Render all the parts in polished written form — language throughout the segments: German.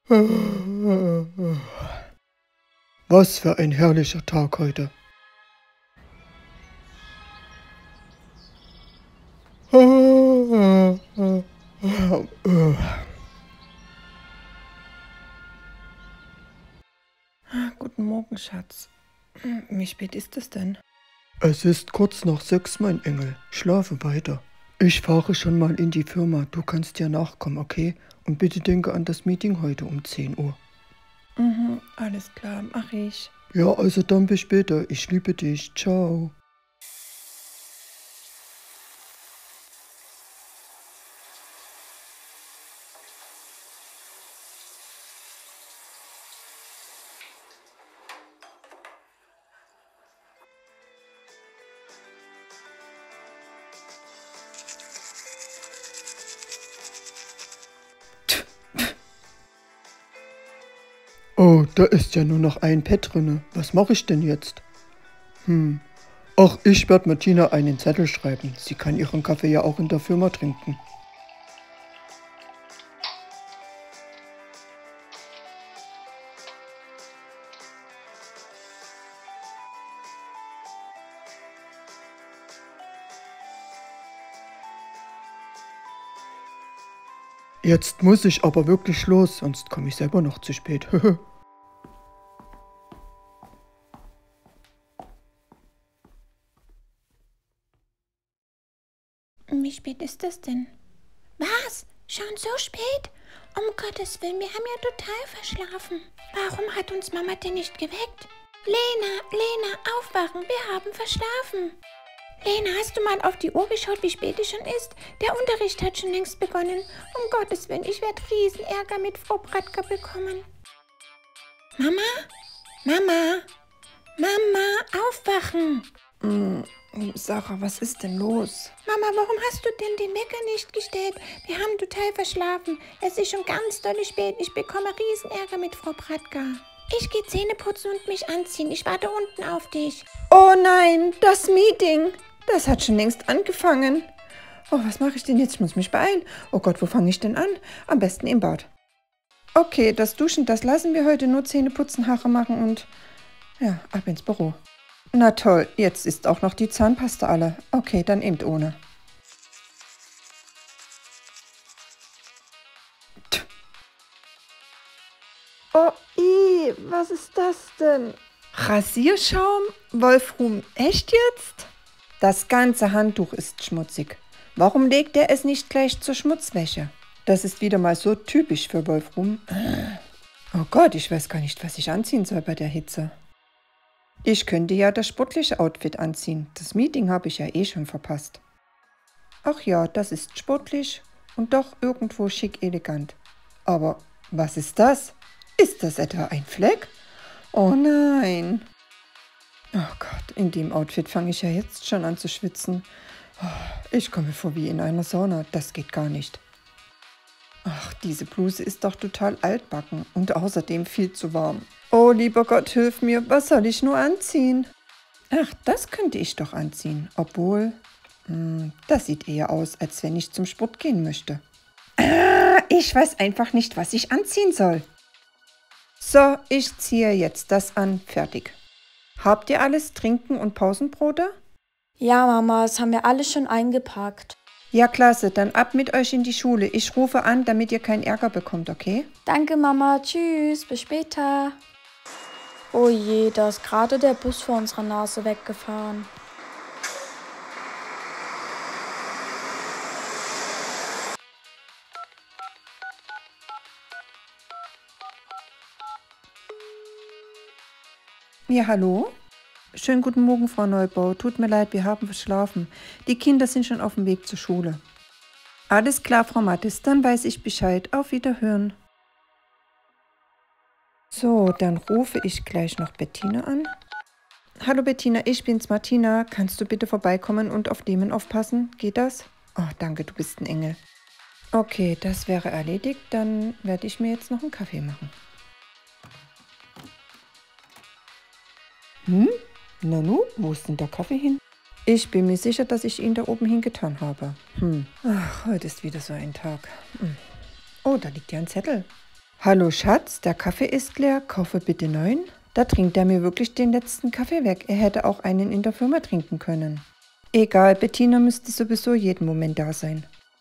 Was für ein herrlicher Tag heute. Guten Morgen, Schatz. Wie spät ist es denn? Es ist kurz nach 6, mein Engel. Schlafe weiter. Ich fahre schon mal in die Firma. Du kannst ja nachkommen, okay? Und bitte denke an das Meeting heute um 10 Uhr. Alles klar, mach ich. Ja, also dann bis später. Ich liebe dich. Ciao. Oh, da ist ja nur noch ein Pad drinne. Was mache ich denn jetzt? Ach, ich werde Martina einen Zettel schreiben. Sie kann ihren Kaffee ja auch in der Firma trinken. Jetzt muss ich aber wirklich los, sonst komme ich selber noch zu spät. Wie spät ist es denn? Was? Schon so spät? Um Gottes Willen, wir haben ja total verschlafen. Warum hat uns Mama denn nicht geweckt? Lena, aufwachen, wir haben verschlafen. Lena, hast du mal auf die Uhr geschaut, wie spät es schon ist? Der Unterricht hat schon längst begonnen. Um Gottes Willen, ich werde riesen Ärger mit Frau Bratka bekommen. Mama, aufwachen. Sarah, was ist denn los? Mama, warum hast du denn den Wecker nicht gestellt? Wir haben total verschlafen. Es ist schon ganz dolle spät. Ich bekomme Riesenärger mit Frau Bratka. Ich gehe Zähne putzen und mich anziehen. Ich warte unten auf dich. Oh nein, das Meeting. Das hat schon längst angefangen. Oh, was mache ich denn jetzt? Ich muss mich beeilen. Oh Gott, wo fange ich denn an? Am besten im Bad. Okay, das Duschen, das lassen wir heute. Nur Zähne putzen, Haare machen und ja, ab ins Büro. Na toll, jetzt ist auch noch die Zahnpasta alle. Okay, dann eben ohne. Oh, was ist das denn? Rasierschaum? Wolfrum, echt jetzt? Das ganze Handtuch ist schmutzig. Warum legt er es nicht gleich zur Schmutzwäsche? Das ist wieder mal so typisch für Wolfrum. Oh Gott, ich weiß gar nicht, was ich anziehen soll bei der Hitze. Ich könnte ja das sportliche Outfit anziehen. Das Meeting habe ich ja eh schon verpasst. Ach ja, das ist sportlich und doch irgendwo schick elegant. Aber was ist das? Ist das etwa ein Fleck? Oh nein. Oh Gott, in dem Outfit fange ich ja jetzt schon an zu schwitzen. Ich komme vor wie in einer Sauna. Das geht gar nicht. Ach, diese Bluse ist doch total altbacken und außerdem viel zu warm. Oh, lieber Gott, hilf mir, was soll ich nur anziehen? Ach, das könnte ich doch anziehen, obwohl, das sieht eher aus, als wenn ich zum Sport gehen möchte. Ich weiß einfach nicht, was ich anziehen soll. So, ich ziehe jetzt das an, fertig. Habt ihr alles, Trinken und Pausenbrote? Ja, Mama, das haben wir alles schon eingepackt. Ja, klasse, dann ab mit euch in die Schule. Ich rufe an, damit ihr keinen Ärger bekommt, okay? Danke, Mama. Tschüss, bis später. Oh je, da ist gerade der Bus vor unserer Nase weggefahren. Ja, hallo? Schönen guten Morgen, Frau Neubau. Tut mir leid, wir haben verschlafen. Die Kinder sind schon auf dem Weg zur Schule. Alles klar, Frau Mattis, dann weiß ich Bescheid. Auf Wiederhören. So, dann rufe ich gleich noch Bettina an. Hallo Bettina, ich bin's, Martina. Kannst du bitte vorbeikommen und auf Damon aufpassen? Geht das? Oh, danke, du bist ein Engel. Okay, das wäre erledigt. Dann werde ich mir jetzt noch einen Kaffee machen. Nanu, wo ist denn der Kaffee hin? Ich bin mir sicher, dass ich ihn da oben hingetan habe. Ach, heute ist wieder so ein Tag. Oh, da liegt ja ein Zettel. Hallo Schatz, der Kaffee ist leer, kaufe bitte neuen. Da trinkt er mir wirklich den letzten Kaffee weg. Er hätte auch einen in der Firma trinken können. Egal, Bettina müsste sowieso jeden Moment da sein.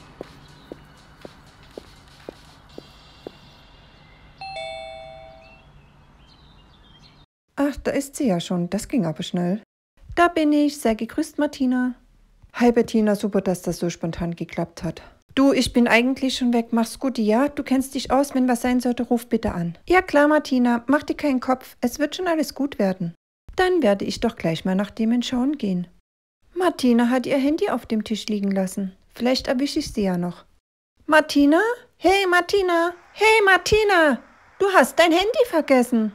Ach, da ist sie ja schon. Das ging aber schnell. Da bin ich. Sei gegrüßt, Martina. Hi, Bettina. Super, dass das so spontan geklappt hat. Du, ich bin eigentlich schon weg. Mach's gut, ja? Du kennst dich aus. Wenn was sein sollte, ruf bitte an. Ja, klar, Martina. Mach dir keinen Kopf. Es wird schon alles gut werden. Dann werde ich doch gleich mal nach dem schauen gehen. Martina hat ihr Handy auf dem Tisch liegen lassen. Vielleicht erwische ich sie ja noch. Martina? Hey, Martina! Hey, Martina! Du hast dein Handy vergessen.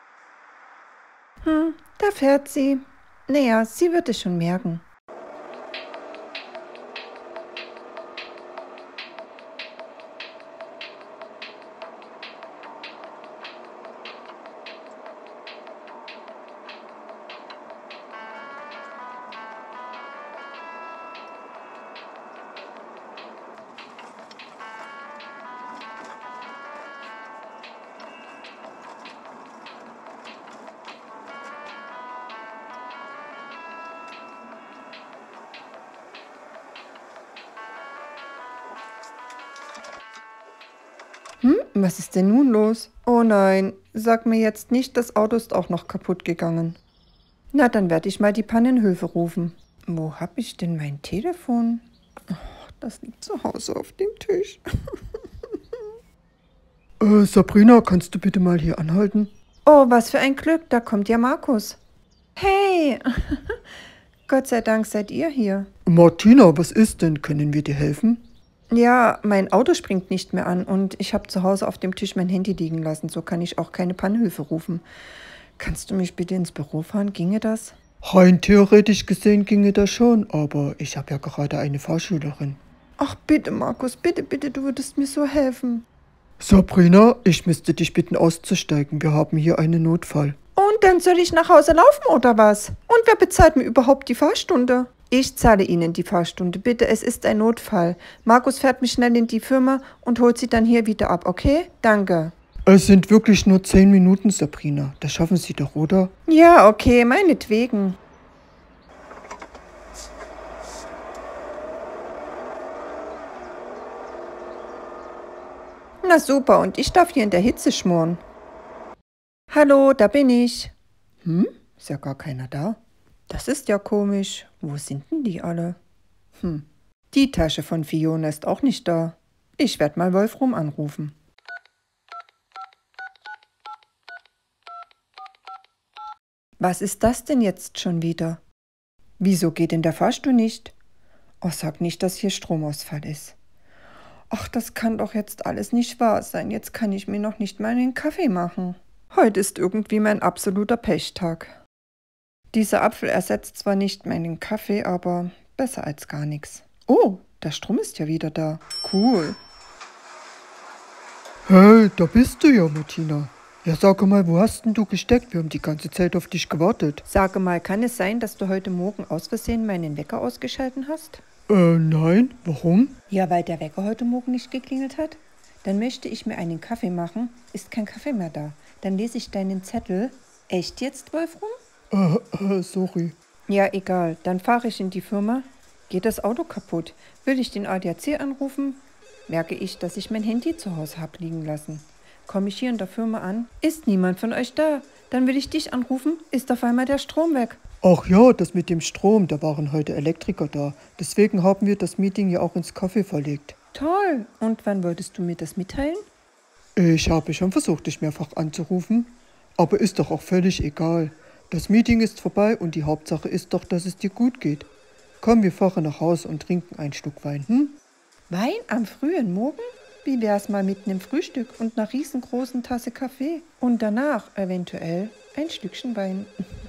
Da fährt sie. Naja, sie wird es schon merken. Was ist denn nun los? Oh nein, sag mir jetzt nicht, das Auto ist auch noch kaputt gegangen. Na, dann werde ich mal die Pannenhilfe rufen. Wo habe ich denn mein Telefon? Oh, das liegt zu Hause auf dem Tisch. Sabrina, kannst du bitte mal hier anhalten? Oh, was für ein Glück, da kommt ja Markus. Hey, Gott sei Dank seid ihr hier. Martina, was ist denn? Können wir dir helfen? Ja, mein Auto springt nicht mehr an und ich habe zu Hause auf dem Tisch mein Handy liegen lassen. So kann ich auch keine Pannenhilfe rufen. Kannst du mich bitte ins Büro fahren? Ginge das? Rein theoretisch gesehen ginge das schon, aber ich habe ja gerade eine Fahrschülerin. Ach bitte, Markus, bitte, bitte, du würdest mir so helfen. Sabrina, ich müsste dich bitten auszusteigen. Wir haben hier einen Notfall. Und dann soll ich nach Hause laufen oder was? Und wer bezahlt mir überhaupt die Fahrstunde? Ich zahle Ihnen die Fahrstunde. Bitte, es ist ein Notfall. Markus fährt mich schnell in die Firma und holt sie dann hier wieder ab, okay? Danke. Es sind wirklich nur 10 Minuten, Sabrina. Das schaffen Sie doch, oder? Ja, okay, meinetwegen. Na super, und ich darf hier in der Hitze schmoren. Hallo, da bin ich. Ist ja gar keiner da. Das ist ja komisch. Wo sind denn die alle? Die Tasche von Fiona ist auch nicht da. Ich werde mal Wolfram anrufen. Was ist das denn jetzt schon wieder? Wieso geht denn der Fahrstuhl nicht? Oh, sag nicht, dass hier Stromausfall ist. Ach, das kann doch jetzt alles nicht wahr sein. Jetzt kann ich mir noch nicht mal einen Kaffee machen. Heute ist irgendwie mein absoluter Pechtag. Dieser Apfel ersetzt zwar nicht meinen Kaffee, aber besser als gar nichts. Oh, der Strom ist ja wieder da. Cool. Hey, da bist du ja, Martina. Ja, sag mal, wo hast denn du gesteckt? Wir haben die ganze Zeit auf dich gewartet. Sage mal, kann es sein, dass du heute Morgen aus Versehen meinen Wecker ausgeschalten hast? Nein, warum? Ja, weil der Wecker heute Morgen nicht geklingelt hat. Dann möchte ich mir einen Kaffee machen, ist kein Kaffee mehr da. Dann lese ich deinen Zettel. Echt jetzt, Wolfram? Sorry. Ja, egal. Dann fahre ich in die Firma. Geht das Auto kaputt? Will ich den ADAC anrufen? Merke ich, dass ich mein Handy zu Hause habe liegen lassen. Komme ich hier in der Firma an? Ist niemand von euch da? Dann will ich dich anrufen. Ist auf einmal der Strom weg. Ach ja, das mit dem Strom, da waren heute Elektriker da. Deswegen haben wir das Meeting ja auch ins Café verlegt. Toll. Und wann wolltest du mir das mitteilen? Ich habe schon versucht, dich mehrfach anzurufen. Aber ist doch auch völlig egal. Das Meeting ist vorbei und die Hauptsache ist doch, dass es dir gut geht. Komm, wir fahren nach Hause und trinken ein Stück Wein, Wein am frühen Morgen? Wie wär's mal mit einem Frühstück und einer riesengroßen Tasse Kaffee? Und danach eventuell ein Stückchen Wein.